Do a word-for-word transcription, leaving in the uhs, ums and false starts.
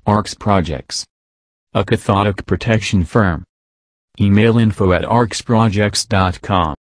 Aarcs Projects, a cathodic protection firm. Email info at aarcs projects dot com.